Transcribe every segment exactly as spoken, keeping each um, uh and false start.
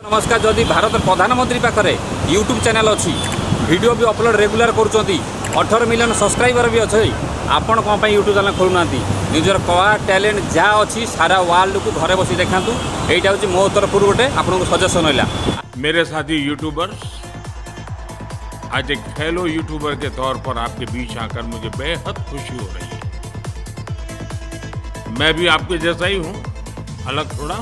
नमस्कार। जदि भारत प्रधानमंत्री पाखे यूट्यूब चैनल अच्छी वीडियो भी अपलोड रेगुलर करुँच अठारह मिलियन सब्सक्राइबर भी अच्छे आपण कौन यूट्यूब चैनल खोलुना निजर कला टैलेंट जहाँ अच्छी सारा वर्ल्ड को घरे बसी देखा यहाँ हूँ मो तरफ गोटे आपको सजेसन है। मेरे साथी यूट्यूबर्स, आज एक फेलो यूट्यूबर के तौर पर आपके बीच आकर मुझे बेहद खुशी हो रही है। मैं भी आपके जैसा ही हूँ, अलग थोड़ा।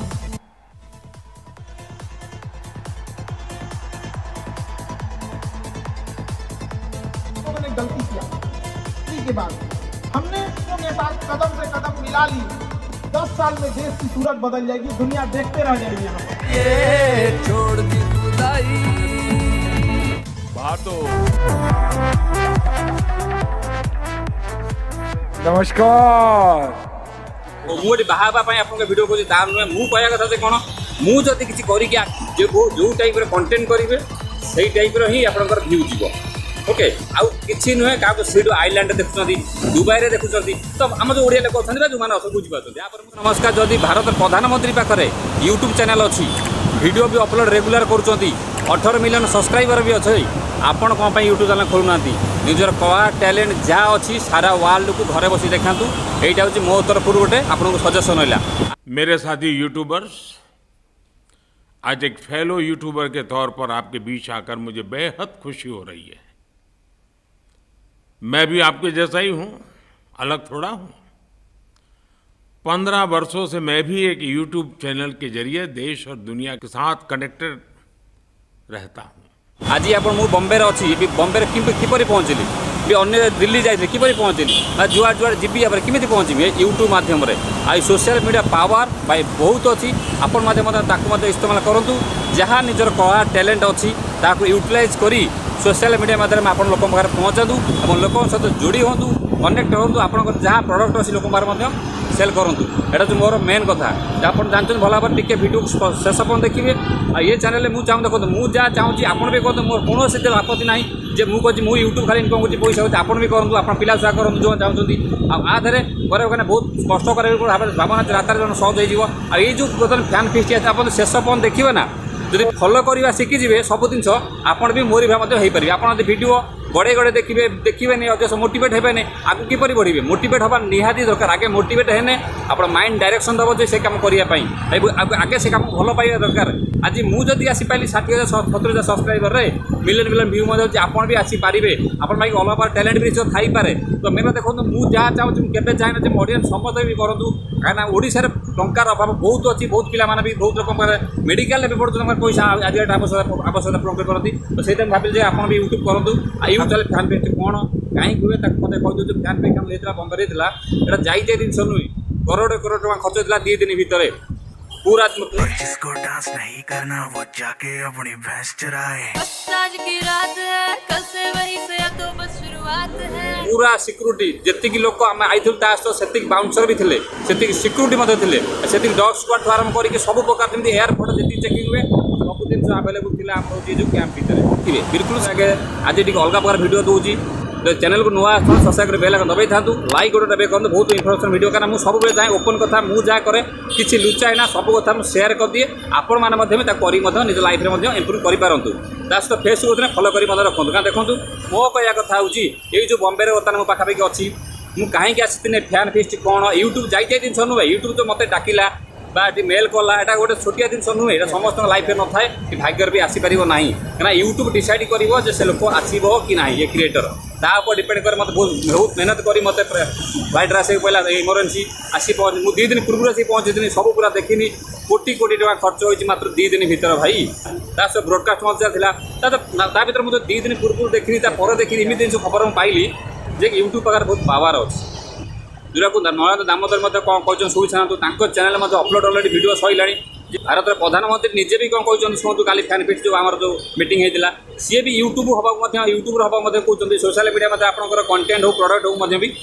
उन्होंने गलती किया के बाद हमने उनके साथ कदम से कदम मिला ली। दस साल में देश की सूरत बदल जाएगी, दुनिया देखते रह जाएगी। यहाँ पर ये छोड़ दी खुदाई बातो। नमस्कार। मुझे बाहर आपको वीडियो को दाम नुहे मु कह कथा कौन मुझे किसी कर जो टाइप कंटेंट करेंगे से टाइप ही आप भ्यू जीव। ओके आउ किसी नुहे क्या सीट आईलैंड देखुं दुबई देखुं तो आम जो ओडिया लोक अच्छा जो मैंने बुझीपार। नमस्कार। जदि भारत प्रधानमंत्री पाखे यूट्यूब चैनल अच्छी वीडियो भी अपलोड रेगुलर करुँच अठारह मिलियन सब्सक्राइबर भी अच्छे आपण कौन यूट्यूब चैनल खोलुना निजर कला टैलेंट जहाँ अच्छी सारा वर्ल्ड को घरे बसी देखा यहाँ हूँ मो तरफ गोटे आपको सजेसन है। मेरे साथी यूट्यूबर्स, आज एक फेलो यूट्यूबर के तौर पर आपके बीच आकर मुझे बेहद खुशी हो रही है। मैं भी आपके जैसा ही हूँ, अलग थोड़ा हूँ। पंद्रह वर्षों से मैं भी एक यूट्यूब चैनल के जरिए देश और दुनिया के साथ कनेक्टेड रहता हूँ। आज आप बॉम्बे अच्छी बॉम्बे किपर पहुँचली भी अन्य दिल्ली जाइए किपर पहुँचली जुआ जुआ जी कमी पहुँचमी यूट्यूब मध्यम आई सोशल मीडिया पावर भाई बहुत अच्छी। आपण माध्यम इस्तेमाल करूँ जहाँ निजर कला टैलेंट अच्छी यूटिलाइज करी सोशल मीडिया माध्यम आप लोक पहुँचातु और लोक सहित जोड़ी हूँ कनेक्ट हूँ आप जहाँ प्रडक्ट अच्छी लोक सेल करूँ। यहाँ जो मोर मेन कथा आप जानते भल भाव टे भिडियो शेष पर देखिए। ये चैनल मुझे चाहूँ देखो मुझे जहाँ चाहूँगी आप भी कहते मोर कौन आपत्ति ना जे मुझे मुझे यूट्यूब खाली इनकम कर पैसा होती आप भी करूँ आप पिला छुआ करूँ जो चाहते आधे करें बहुत कष्ट कर भावना रात सहज हो। ये जो बर्तमान फैन फिस्ट आप शेष पर देखिए ना जब फॉलो करवा शिखिजे सब जिन आपड़ भी मोरी भाई पारे आप वीडियो गड़े गड़े देखिए देखिए अजस मोटिवेट हेबे आगे किपर बढ़े मोटिवेट हवा निहाती दरकार। आगे मोटिवेट हेने आप माइंड डायरेक्शन दब जो से कम करने आगे से कम भल पाइबा दरकार। आज मुझे आसी पाइली षाठी हजार सत्तर हजार सब्सक्राइबर रे मिलियन मिलियन व्यू मध्य आप भी आसीपारे आप अलग अलग टैलेंट भी थी पारे। तो मेरे देखो मुझे जहाँ चाहूँ केवे चाहे जो ऑडियंस समस्त भी करूँ कहीं ओडिशा टंकार अभाव बहुत अच्छी बहुत पिला भी बहुत लोग मेडिकल भी पढ़ते पैसा आज आवश्यकता आवश्यकता पूर्ण करती। तो से भाविल आप भी यूट्यूब करूँ यूट्यूब चैनल फैन पेज कौन कहीं हुए मत कह फैन पेज कम होता बम्बे यहाँ जाइए जिन नुहे करोड़ करोड़ टका खर्च होता दी दिन भितर पूरा जिसको डांस नहीं करना वो जाके अपनी भैंस चराए। आज की रात है कल से वही से तो बस शुरुआत है। पूरा सिक्यूरीटी जी लोक आम आई से बाउंसर भी थे से सिक्यूरीटी से डग स्क्वाड आरम्भ करके सब प्रकार जमी एयरपोर्ट जी चेकिंग हुए सब जिन आवेलेबल थी आम जो कैंप भितर बिल्कुल आगे आज टी अलग प्रकार वीडियो दूसरी चैनल को नुआ सब्सक्राइब बेल आइकन दबाई था लाइक गोटे दबाई करते बहुत इनफर्मेशन वीडियो कारण मुझे सब जाए ओपन कथा मुझे जहाँ करे किसी लुचाए ना सब कथा मुझे सेयार कर दिए आपण मैंने निज लाइफ में इम्प्रूव करूँ। सहित फेसबुक फलो कर रखुँ क्या देखूँ मो कह कथा हूँ ये जो बम्बे बर्तमान मो पाखापाखि अच्छी मुझे कहीं आसी फैन फिस्ट कौन यूट्यूब जाइए जिन नुहे यूट्यूब जो मत डाकिला मेल कला यहाँ गोटे छोटिया जिन नुहे समस्त लाइफ में न था कि भाग्य भी आसीपर ना कहीं यूट्यूब डिसाइड कर से लोक आसो कि ना ये क्रिएटर तापर डिपेंड कर मत बहुत बहुत मेहनत करी मत फ्लाइट आसे पहला इमरजेंसी आसी पहुँच मुझे दी दिन पूर्व आसी पहुँची सब पूरा देखनी कोटी कोटी टका खर्च होती मात्र दी दिन भर भाई सहित ब्रोडकास्ट मजा भर मुझे दी दिन पूर्व देखनी देखनी इमती जिन खबर मुझे पाइली जे यूट्यूब पाखे बहुत पावर अच्छे जोरा को नरेंद्र दामोदर कौन कहते शुणी छाँतु चैनल अपलोड अलरेडी वीडियो सैला। भारत प्रधानमंत्री निजे भी कौन कहते शुणु काली फैन फिस्ट जो आम जो मीटिंग होता सी भी यूट्यूब हवा यूट्यूब हवा कहते सोशल मीडिया आपंकर कंटेंट हो प्रोडक्ट हो भी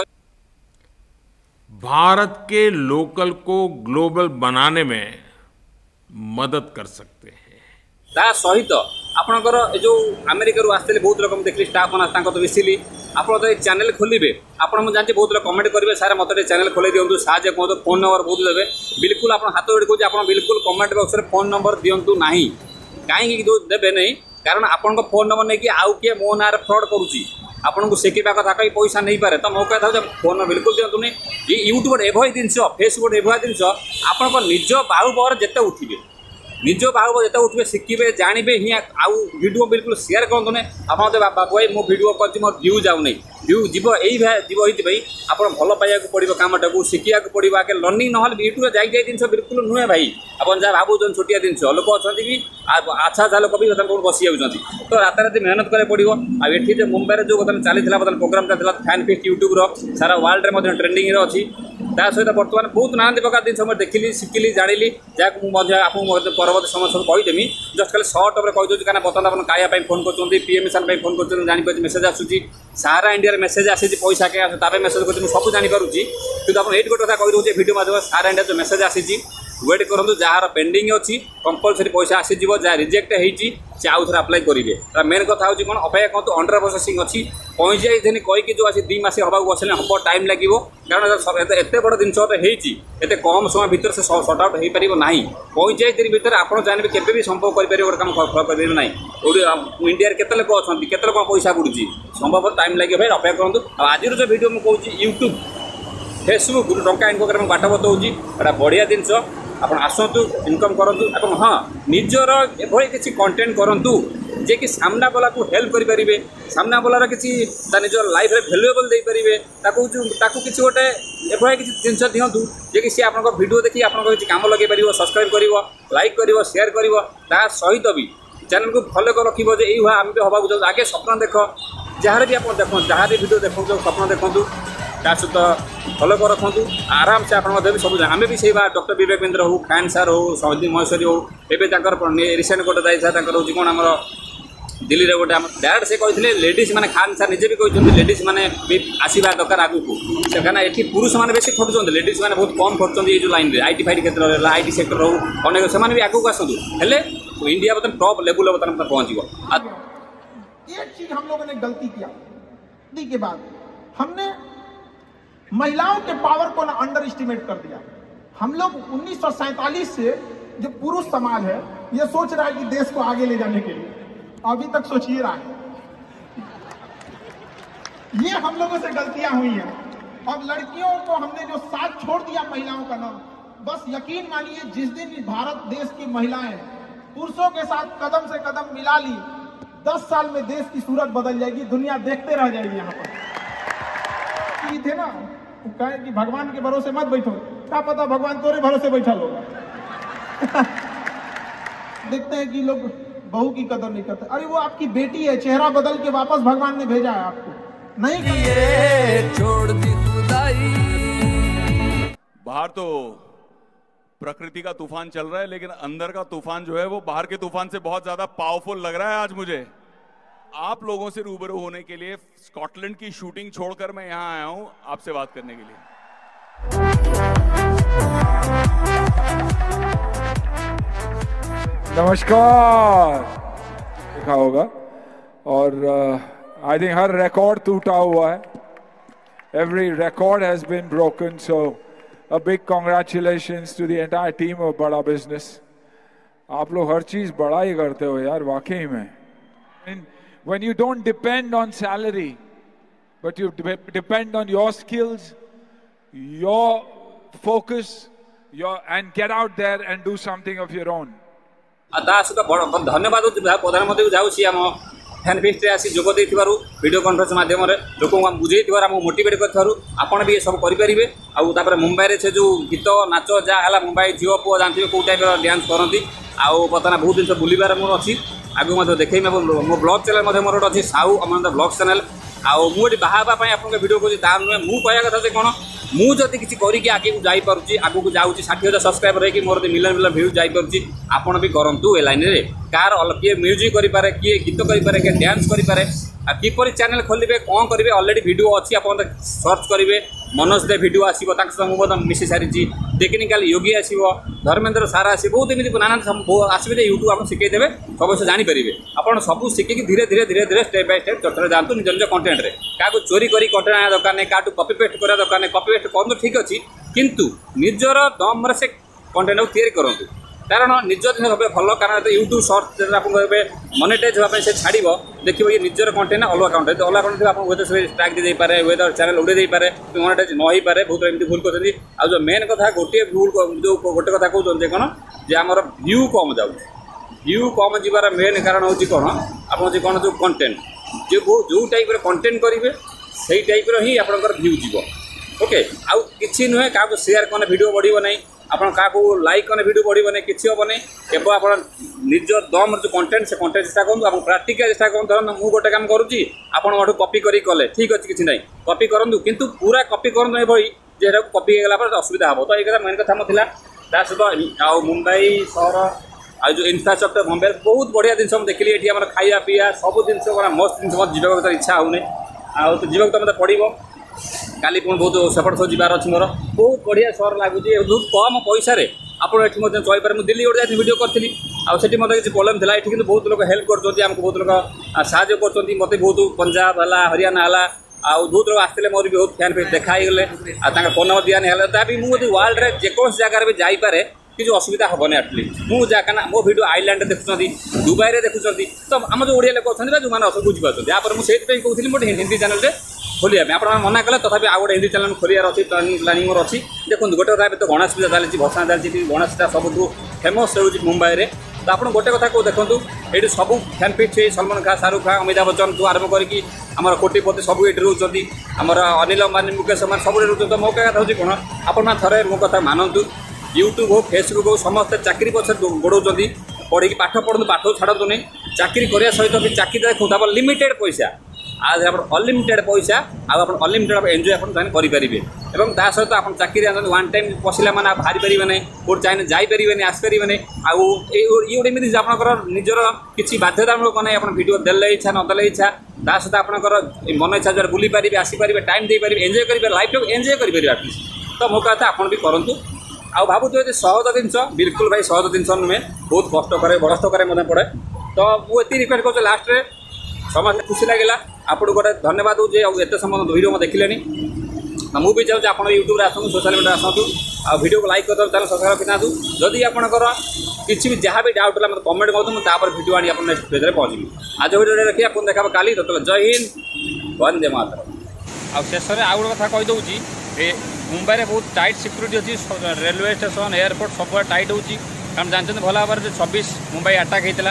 भारत के लोकल को ग्लोबल बनाने में मदद कर सकते हैं। ता सहित आपणकर जो अमेरिका आसते बहुत लोग देखली स्टाफ मैंने तो मिसिली आप चैनल खोलिए आपड़ मुझे जानते बहुत लोग कमेंट करेंगे सारे मत चैनल खोल दिंतु साहय कहूँ फोन नंबर बहुत देवे बिल्कुल आप हाथ जोड़ी कहते आप बिल्कुल कमेंट बॉक्स में फोन नंबर दिंतु ना कहीं देवे नहीं कारण आपण फोन नंबर नहीं कि आउ किए मो ना फ्रड करुच्ची आपको शिखा कथा कहीं पैसा नहीं पारे तो मो कहता फोन बिल्कुल दिंतु नहीं यूट्यूब एभली जिनस फेसबुक एभली जिनस आप निज बाहुबल जिते उठे निज बाहुबल जिते उठे शिखे जानवे ही आउ वीडियो बिल्कुल शेयर करूँ ना आप बाबू भाई मो वीडियो कर मोर व्यू जाऊ नहीं व्यू जीव यही जीव ये आप भल पाइबा पड़ो कमटा को शिखा पड़ो आगे लर्निंग ना यूट्यूब जाए जिन बिल्कुल नुहे भाई आप जहाँ भावुन छोटिया जिन लोक अच्छा भी आच्छा आच्छा लोक भी बसी जाऊँच तो रात राति मेहनत करे पड़ो आठी मुंबई जो चली प्रोग्राम चलता फैन फिस्ट यूट्यूब्र सारा वर्ल्ड में ट्रेंडिंग अच्छी ता सहित बर्तमान बहुत नाना प्रकार जिन मुझे देखिली शिखिली जानी जहाँ आपको परवर्त समय सब कहीदेमी जस्ट खाली सर्ट उपर कहीदे क्या बर्तमान आप खाया फोन कर पीएम किसान फोन कर जापर मेसेज आसूसी सारा इंडिया मेसेज आसी पैसा क्या आस मेसेज कर सब जापर कि आप ये गोटे कथा कही भिडियो माध्यम सारा इंडिया जो मेसेज आसी वेट करूँ जार पेंडिंग अच्छी कंपलसरी पैसा आसीज जहाँ रिजेक्ट होती आउ थे अप्लाई करेंगे मेन कथा हूँ कौन अपेक्षा कहूँ अंडर प्रोसेसिंग अच्छी पहुँची जाइए कहीकि जो अच्छी दुई मस हवा बसले हम टाइम लगे कारण एत बड़ जिनस होते कम समय भितर से सर्ट आउट हो पार ना पहुँची जाइए भितर आप चाहिए केवे भी संभव करेंगे गोटे कम करेंगे ना इंडिया के लोक अच्छा केत कौन पैसा बुड़ी संभव टाइम लगे भाई अपेक्षा करूँ आज जो वीडियो मुझे कहूँ यूट्यूब फेसबुक टंका इनकम करने बाट बताऊँगी एटा बढ़िया जिनस आप आसतु इनकम करूँ हाँ निजर एभली किसी कंटेंट करूँ जे कि सामना वाला को हेल्प करेंगे सामना वालार किसी निजर लाइफ में भैल्युएबल दे पारे किसी गोटे एभली किसी जिनस दिंतु जे कि सी आप वीडियो देखिए आप किसी काम लगे पार सब्सक्राइब कर लाइक कर शेयर कर सहित भी चैनल को फॉलो कर रखिए जे यही आम भी हवा चाहूँ आगे स्वप्न देख जहाँ भी आप देख जहाँ भी भिडियो देखो स्वप्न देखूँ ता सहित फॉलो कर रखु आराम से आप सब आम भी से डॉक्टर विवेकेंद्र हो फैन सार हो सौदी महेश्वरी हो एवं रिसेंट गोटे जाइए हूँ कौन आम दिल्ली में गोटे डायरेक्ट से कहते लेडीज मैंने खान सार निजे भी कहते लेडीज मैंने भी आसवा दरकार आगू से कहीं ये पुरुष मैंने बेसी खटुच्च लेडीज मैंने बहुत कम खटुच्च ये जो लाइन में आईटी फाइट क्षेत्र में आईटी सेक्टर हो अनेक से भी आगू आसतु हेले इंडिया बर्तमान टॉप लेवल बर्तमान पहुँच एक चीज हम लोगों ने गलती किया दी के बाद हमने महिलाओं के पावर को ना अंडर एस्टिमेट कर दिया। हम लोग उन्नीस सौ सैंतालीस से जो पुरुष समाज है ये सोच रहा है कि देश को आगे ले जाने के लिए अभी तक सोचिए रहा है ये हम लोगों से गलतियां हुई हैं। अब लड़कियों को हमने जो साथ छोड़ दिया महिलाओं का नाम बस यकीन मानिए जिस दिन भारत देश की महिलाएं पुरुषों के साथ कदम से कदम मिला ली दस साल में देश की सूरत बदल जाएगी दुनिया देखते रह जाएगी। यहाँ पर थे ना कहे कि भगवान के भरोसे मत बैठो क्या पता भगवान तोरे भरोसे बैठा होगा देखते हैं कि लोग बहू की कदर नहीं करते अरे वो आपकी बेटी है चेहरा बदल के वापस भगवान ने भेजा है आपको नहीं छोड़ दी खुदाई। बाहर तो प्रकृति का तूफान चल रहा है लेकिन अंदर का तूफान जो है वो बाहर के तूफान से बहुत ज्यादा पावरफुल लग रहा है। आज मुझे आप लोगों से रूबरू होने के लिए स्कॉटलैंड की शूटिंग छोड़कर मैं यहाँ आया हूँ आपसे बात करने के लिए। नमस्कार लिखा होगा और आई थिंक हर रिकॉर्ड टूटा हुआ है। Every record has been broken so a big congratulations to the entire team of Bada business. आप लोग हर चीज बड़ा ही करते हो यार वाकई में। When you don't depend on salary, but you de depend on your skills, your focus, your and get out there and do something of your own. धन्यवाद प्रधानमंत्री जाऊँगी आम फैन फिस्ट आसी जोग वीडियो कॉन्फ्रेंस माध्यम लोक बुझे मोटिवेट कर भी सब करेंगे आउे मुंबई से जो गीत नाच जहाँ मुंबई झील पुआ जानते कौ टाइप डांस करती आउ बर्तमान बहुत जिन बुलबार मोर अच्छी आगू देखे मो ब्लॉग चैनल मोर अच्छी साहू अमरनाथ ब्लॉग चैनल आउ मुझे बाहाबाई आप भिडियो करूँ ता नुहे मुझे कहया कथा कौन मुझे किसी करके आगे जापी आगू जाऊँगी षाठी हजार सब्सक्राइबर है मोर मिलियन मिलियन भ्यू जापी आपड़ भी करूँ ए लाइन में कार किए म्यूजिक करें किए गीत करें किए डांस करें किपर चैनल खोलिए कौन करेंगे अलरेडी वीडियो अच्छी आप सर्च करेंगे मनोज दे वीडियो आसो मुझे मिसी सारी टेक्निकल योगी आसो धर्मेंद्र सारा आस बहुत एमती नाना आसवे यूट्यूब आप शिखेदेवे सब जानीपर आप सब शिखिकी धीरे धीरे धीरे धीरे स्टेप बाय स्टेप चर्चा जातु निज निज कंटेंट रे क्या चोरी करी कंटेंट आना दरकार नहीं क्या कॉपी पेस्ट करा दरकार नहीं कॉपी पेस्ट करूँ ठीक अच्छे किंतु निजर दम से कंटेंट को तैयारी करूँ कारण निज जिन भाव भल कारण यूट्यूब सर्च आप मनिटाइज होगा से छाड़ देखिए ये निजर कंटेंट अलग कंटेंट अलग कंटेंट आप हुए से स्ट्राइक दे पारे हुए चैनल उड़े पारे मनिटाइज न हो पारे बहुत एमती भूल करते आ जो मेन कथा गोटे भूल जो गोटे कथा कहते कौन जे आम व्यू कम जाऊ व्यू कम जीवार मेन कारण हूँ कौन आप कौन जो कंटेंट जो जो टाइप कंटेंट करेंगे से टाइप ही आप व्यू जीव ओके आउ कि नुहे क्या सेयार कने वीडियो बढ़ो ना आपन क्या लाइक कने वीडियो बढ़ो ना किसी हम नहीं केवल आप निज दम जो कंटेंट से कंटेंट चेष्टा करूँ आप प्राक्टिकल चेष्टा करूँ धरन मुझे गोटे काम करुँची आपड़ कॉपी करी कले ठीक अच्छे किसी ना कॉपी करूँ किंतु पूरा कॉपी करूँ भाई जे कॉपी होगा असुविधा हम तो ये मेन कथा मोला ता सहित आ मुंबई सहर आ जो इनफ्रास्ट्रक्चर बम्बे बहुत बढ़िया जिन देखिली ये आम खाया पीया सब जिन मस्त जिन जीवा इच्छा होने आ जीवा तो मतलब पड़ो काली पुणी बहुत सेपट सब जीवार अच्छी मोर बहुत बढ़िया सहर लगुच बहुत कम पैसा आपड़ ये चलपारे मुझे दिल्ली गोटे वीडियो करी आठी मतलब किसी प्रोब्लेम था ये बहुत लोग हेल्प कर बहुत लोग साहय कर मत बहुत पंजाब है हरियाणा है आ बहुत लोग आसते मोर भी बहुत फैन पे देखाई गले फोन नंबर दिया नहीं तभी मुझे वर्ल्ड में जेकोसी जगार भी जापे किसी असुविधा हेनी एटलिस्ट मुझे क्या मो भिड आइलैंड देखुं दुबई में देखुं तो आम जो ओडिया लोक अच्छा जो मैंने बुझीपार यहाँ मुझे कहती मोटे हिंदी चैनल खोलिया आप मना कले तथापि आउ गोटे हिंदी चैनल खोलियार अच्छी प्लानिंग प्लानिंग मोर अच्छी देखो गोटे कथा तो गणेश पूजा चलती भसा चलती गणेश पूजा सब फेमस हो मुंबई में तो आप गोटे कथा को देखो ये सब फैन फिट सलमान खान शाहरुख खान अमिताभ बच्चन ठूँ आरम्भ करके आम कोटिपति सब ये रोच आमर अनिल अंबानी मुकेश अंबानी सब रोच तो मो क्या कथा हूँ कौन आप थे मो कथा मानतु यूट्यूब हो फेसबुक हो समस्ते चाकरी पछे गोड़ाउं पढ़ी पाठ पढ़ु पाठ छाड़ू नहीं चाकरी करने सहित भी चाकरी देखो आप लिमिटेड पैसा आज आप अनलिमिटेड पैसा आप अनलिमिटेड एंजॉय आप करेंगे और ता सहित आप चाकरी वन टाइम पशिला मैंने आप बाहरी पारे नहीं कौट चाहिए जापरेनि आसपारे नहीं आउ ये गोटे एमती आप निजर किसी बाध्यतामूलक नहीं आप भिड देले इच्छा नदेले इच्छा ता सहित आपंकर मन इच्छा जो बुली पारे आसपारे टाइम दे पारे एंजॉय करेंगे लाइफ टाइम एंजॉय करेंगे आटलिस्ट तो मो कथा आप भी करूँ आ भावुँ सहज जिन बिल्कुल भाई सहज जिन नुहे बहुत कष्ट करे बड़स्त करे पड़े तो मुझे रिक्वेस्ट कर लास्ट में समस्त खुशी लगे आपको गोटे धन्यवाद दूजे एत समय वीडियो मैं देखिले मुझे चाहूँ आप यूट्यूब आसतु सोशल मीडिया आसतु आ वीडियो को लाइक कर चैनल सब्सक्राइब करना जदि आपंकर किसी भी जहाँ भी डाउट है मतलब कमेंट करूँ मुझे वीडियो आनी आप नेक्स्ट पेज में पहुँची आज वीडियो देखिए आपको देखा काली तो जय हिंद वंदे मातरम आ शेष में आउ गोटे कथा कहीदे ए मुंबई में बहुत टाइट सिक्यूरीटी अच्छी रेलवे स्टेशन एयरपोर्ट सब टाइट हो कारण जानते भल भाव में छब्बीस मुंबई अटैक होता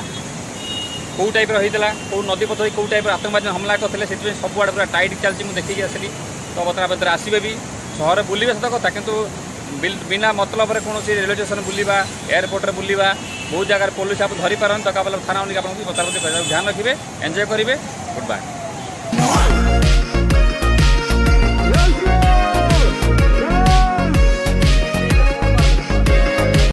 कौ टाइप होता कौ नदी पथ कौ टाइप आतंकवादी हमला करते से सब आड़े पूरा टाइट चलती मुझे देखिए आसली तो बतरा बतरा आसबे भी सहर बुलवे सत कथा कितु बिना मतलब कौन रेलवे स्टेशन बुलवा एयरपोर्ट बुलवा बहुत जगह पुलिस आप धरी पारन तो थाना आपको बता ध्यान रखिए एंजॉय करेंगे गुड बाय।